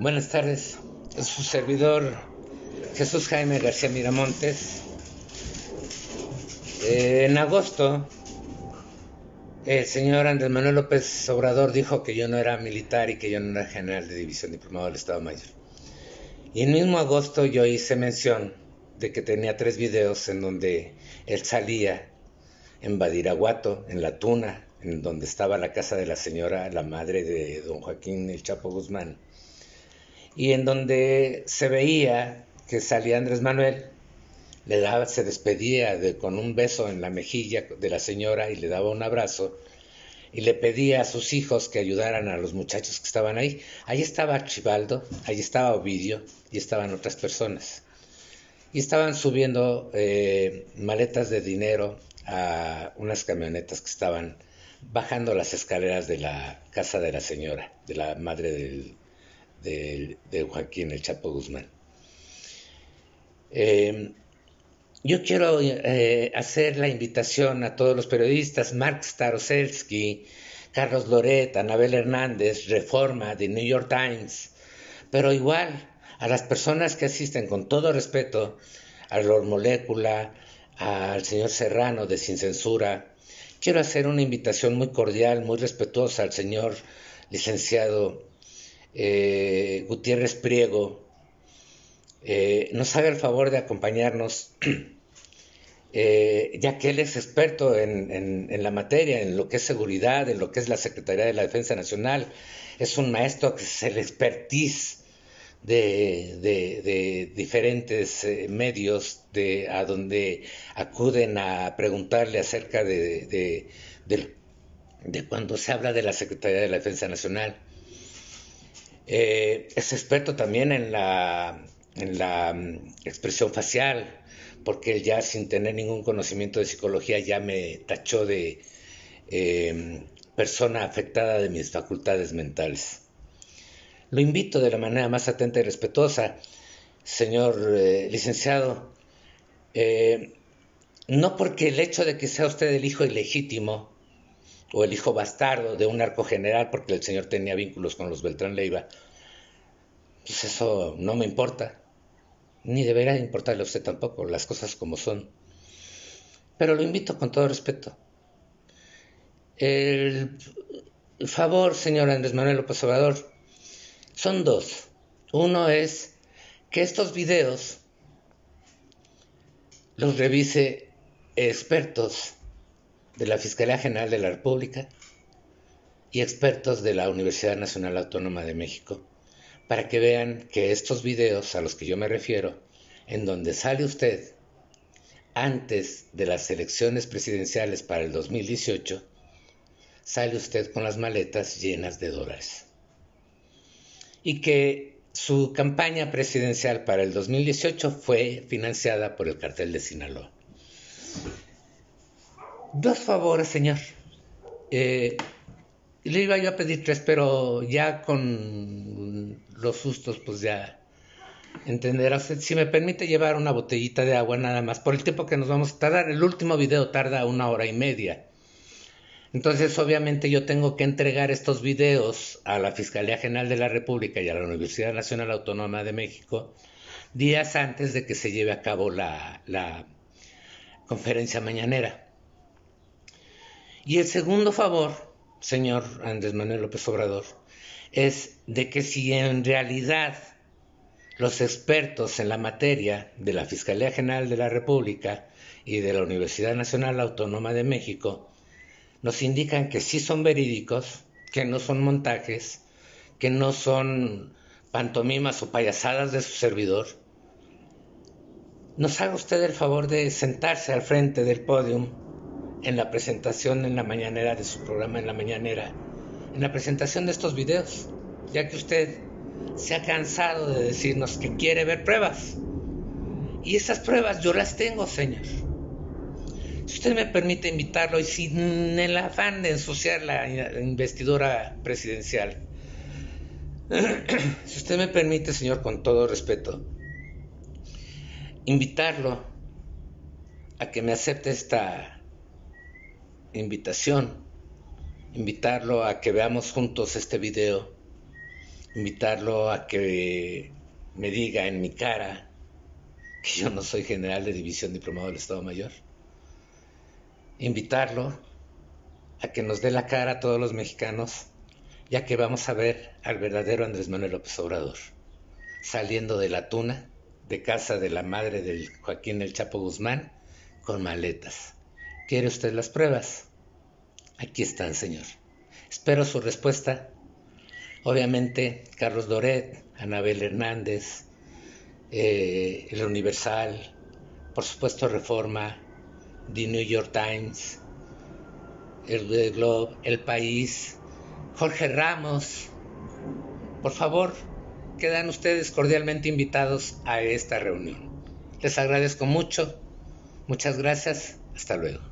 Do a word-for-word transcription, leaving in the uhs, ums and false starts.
Buenas tardes, es su servidor Jesús Jaime García Miramontes. Eh, en agosto, el señor Andrés Manuel López Obrador dijo que yo no era militar y que yo no era general de división diplomado del Estado Mayor. Y en mismo agosto yo hice mención de que tenía tres videos en donde él salía en Badiraguato, en La Tuna, en donde estaba la casa de la señora, la madre de don Joaquín El Chapo Guzmán, y en donde se veía que salía Andrés Manuel, le daba, se despedía de, con un beso en la mejilla de la señora y le daba un abrazo y le pedía a sus hijos que ayudaran a los muchachos que estaban ahí. Ahí estaba Archibaldo, ahí estaba Ovidio y estaban otras personas. Y estaban subiendo eh, maletas de dinero a unas camionetas que estaban bajando las escaleras de la casa de la señora, de la madre del, del, de Joaquín El Chapo Guzmán. Eh, yo quiero eh, hacer la invitación a todos los periodistas, Mark Staroselsky, Carlos Loret, Anabel Hernández, Reforma, The New York Times, pero igual a las personas que asisten, con todo respeto, a Lord Molécula, al señor Serrano de Sin Censura. Quiero hacer una invitación muy cordial, muy respetuosa al señor licenciado eh, Gutiérrez Priego. Eh, nos haga el favor de acompañarnos, eh, ya que él es experto en, en, en la materia, en lo que es seguridad, en lo que es la Secretaría de la Defensa Nacional. Es un maestro que es el expertise de, de, de diferentes eh, medios de, a donde acuden a preguntarle acerca de, de, de, de cuando se habla de la Secretaría de la Defensa Nacional. Eh, es experto también en la, en la um, expresión facial, porque él ya sin tener ningún conocimiento de psicología ya me tachó de eh, persona afectada de mis facultades mentales. Lo invito de la manera más atenta y respetuosa, señor eh, licenciado, eh, no porque el hecho de que sea usted el hijo ilegítimo o el hijo bastardo de un narcogeneral, porque el señor tenía vínculos con los Beltrán Leiva, pues eso no me importa, ni debería importarle a usted tampoco, las cosas como son. Pero lo invito con todo respeto. El, el favor, señor Andrés Manuel López Obrador, son dos. Uno es que estos videos los revise expertos de la Fiscalía General de la República y expertos de la Universidad Nacional Autónoma de México, para que vean que estos videos a los que yo me refiero, en donde sale usted antes de las elecciones presidenciales para el dos mil dieciocho, sale usted con las maletas llenas de dólares. Y que su campaña presidencial para el dos mil dieciocho fue financiada por el cartel de Sinaloa. Dos favores, señor. Eh, le iba yo a pedir tres, pero ya con los sustos, pues ya entenderá usted. Si me permite llevar una botellita de agua nada más, por el tiempo que nos vamos a tardar. El último video tarda una hora y media. Entonces, obviamente, yo tengo que entregar estos videos a la Fiscalía General de la República y a la Universidad Nacional Autónoma de México días antes de que se lleve a cabo la, la conferencia mañanera. Y el segundo favor, señor Andrés Manuel López Obrador, es de que si en realidad los expertos en la materia de la Fiscalía General de la República y de la Universidad Nacional Autónoma de México nos indican que sí son verídicos, que no son montajes, que no son pantomimas o payasadas de su servidor, nos haga usted el favor de sentarse al frente del podium en la presentación en la mañanera de su programa en la mañanera, en la presentación de estos videos, ya que usted se ha cansado de decirnos que quiere ver pruebas. Y esas pruebas yo las tengo, señor. Si usted me permite invitarlo y sin el afán de ensuciar la investidura presidencial, si usted me permite, señor, con todo respeto, invitarlo a que me acepte esta invitación, invitarlo a que veamos juntos este video invitarlo a que me diga en mi cara que yo no soy general de división diplomado del Estado Mayor, invitarlo a que nos dé la cara a todos los mexicanos, ya que vamos a ver al verdadero Andrés Manuel López Obrador, saliendo de la tuna, de casa de la madre del Joaquín El Chapo Guzmán, con maletas. ¿Quiere usted las pruebas? Aquí están, señor. Espero su respuesta. Obviamente, Carlos Loret, Anabel Hernández, eh, El Universal, por supuesto Reforma, The New York Times, El Globe, El País, Jorge Ramos. Por favor, quedan ustedes cordialmente invitados a esta reunión. Les agradezco mucho. Muchas gracias. Hasta luego.